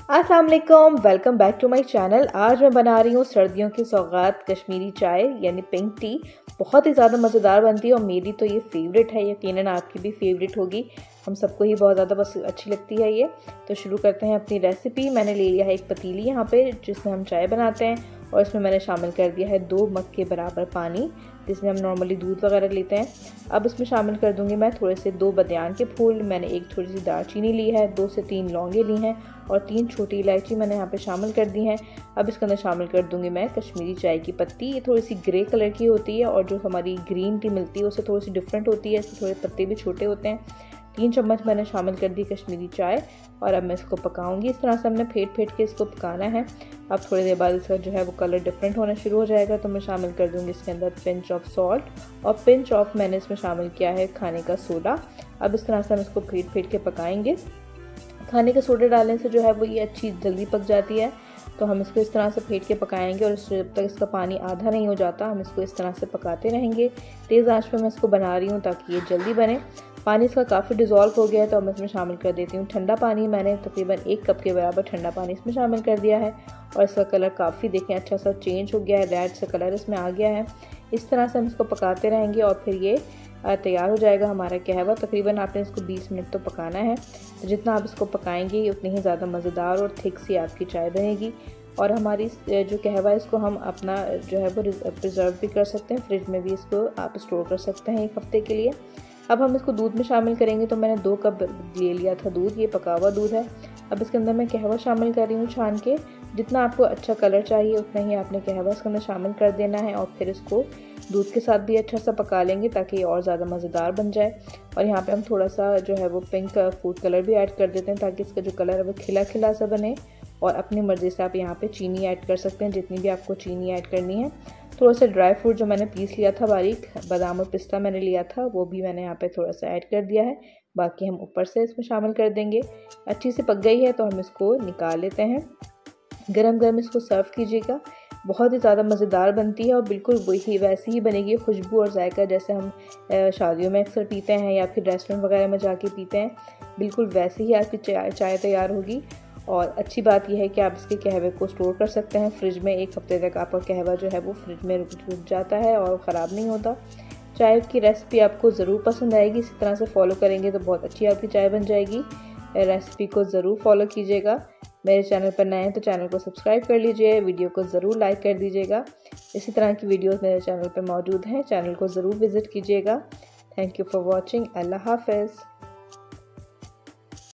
अस्सलाम वालेकुम, welcome back to my channel. आज मैं बना रही हूँ सर्दियों की सौगात कश्मीरी चाय यानी पिंक टी। बहुत ही ज़्यादा मज़ेदार बनती है और मेरी तो ये फेवरेट है, यकीनन आपकी भी फेवरेट होगी। हम सबको ही बहुत ज़्यादा बस अच्छी लगती है ये। तो शुरू करते हैं अपनी रेसिपी। मैंने ले लिया है एक पतीली यहाँ पे जिसमें हम चाय बनाते हैं और इसमें मैंने शामिल कर दिया है 2 मग के बराबर पानी, जिसमें हम नॉर्मली दूध वगैरह लेते हैं। अब इसमें शामिल कर दूंगी मैं थोड़े से 2 बादियान के फूल, मैंने एक थोड़ी सी दालचीनी ली है, 2 से 3 लौंगे ली हैं और 3 छोटी इलायची मैंने यहाँ पे शामिल कर दी हैं। अब इसके अंदर शामिल कर दूंगी मैं कश्मीरी चाय की पत्ती। ये थोड़ी सी ग्रे कलर की होती है और जो हमारी ग्रीन टी मिलती है उससे थोड़ी सी डिफरेंट होती है, इसके थोड़े पत्ते भी छोटे होते हैं। 3 चम्मच मैंने शामिल कर दी कश्मीरी चाय और अब मैं इसको पकाऊंगी। इस तरह से हमने फेंट के इसको पकाना है। अब थोड़ी देर बाद इसका जो है वो कलर डिफरेंट होना शुरू हो जाएगा तो मैं शामिल कर दूंगी इसके अंदर पिंच ऑफ सॉल्ट और पिंच ऑफ मैंने इसमें शामिल किया है खाने का सोडा। अब इस तरह से हम इसको फेंट के पकाएंगे। खाने का सोडा डालने से जो है वो ये अच्छी जल्दी पक जाती है, तो हम इसको इस तरह से फेंट के पकाएंगे और जब तक इसका पानी आधा नहीं हो जाता हम इसको इस तरह से पकाते रहेंगे। तेज़ आंच पे मैं इसको बना रही हूँ ताकि ये जल्दी बने। पानी इसका काफ़ी डिज़ोल्व हो गया है तो अब मैं इसमें शामिल कर देती हूँ ठंडा पानी। मैंने तकरीबन 1 कप के बराबर ठंडा पानी इसमें शामिल कर दिया है और इसका कलर काफ़ी देखें अच्छा सा चेंज हो गया है, रेड सा कलर इसमें आ गया है। इस तरह से हम इसको पकाते रहेंगे और फिर ये तैयार हो जाएगा हमारा कहवा। तकरीबन आपने इसको 20 मिनट तो पकाना है। तो जितना आप इसको पकाएंगे उतनी ही ज़्यादा मज़ेदार और थिक सी आपकी चाय बनेगी। और हमारी जो कहवा है इसको हम अपना जो है वो प्रिजर्व भी कर सकते हैं, फ्रिज में भी इसको आप स्टोर कर सकते हैं 1 हफ्ते के लिए। अब हम इसको दूध में शामिल करेंगे तो मैंने 2 कप ले लिया था दूध, ये पका हुआ दूध है। अब इसके अंदर मैं कहवा शामिल कर रही हूँ छान के। जितना आपको अच्छा कलर चाहिए उतना ही आपने कहवा इसके अंदर शामिल कर देना है और फिर इसको दूध के साथ भी अच्छा सा पका लेंगे ताकि ये और ज़्यादा मज़ेदार बन जाए। और यहाँ पे हम थोड़ा सा जो है वो पिंक फूड कलर भी ऐड कर देते हैं ताकि इसका जो कलर है वो खिला खिला सा बने। और अपनी मर्ज़ी से आप यहाँ पे चीनी ऐड कर सकते हैं, जितनी भी आपको चीनी ऐड करनी है। थोड़ा सा ड्राई फ्रूट जो मैंने पीस लिया था बारीक, बादाम और पिस्ता मैंने लिया था, वो भी मैंने यहाँ पे थोड़ा सा ऐड कर दिया है। बाकी हम ऊपर से इसमें शामिल कर देंगे। अच्छी से पक गई है तो हम इसको निकाल लेते हैं। गरम गरम इसको सर्व कीजिएगा। बहुत ही ज़्यादा मज़ेदार बनती है और बिल्कुल वही वैसी ही बनेगी, खुशबू और जायका जैसे हम शादियों में अक्सर पीते हैं या फिर रेस्टोरेंट वगैरह में जाके पीते हैं, बिल्कुल वैसी ही आपकी चाय तैयार होगी। और अच्छी बात यह है कि आप इसके कहवे को स्टोर कर सकते हैं फ्रिज में। 1 हफ्ते तक आपका कहवा जो है वो फ्रिज में रुक जाता है और ख़राब नहीं होता। चाय की रेसिपी आपको ज़रूर पसंद आएगी, इसी तरह से फॉलो करेंगे तो बहुत अच्छी आपकी चाय बन जाएगी। रेसिपी को ज़रूर फॉलो कीजिएगा। मेरे चैनल पर नए हैं तो चैनल को सब्सक्राइब कर लीजिए, वीडियो को ज़रूर लाइक कर दीजिएगा। इसी तरह की वीडियोस मेरे चैनल पर मौजूद हैं, चैनल को ज़रूर विज़िट कीजिएगा। Thank you for watching. अल्लाह हाफ़िज़।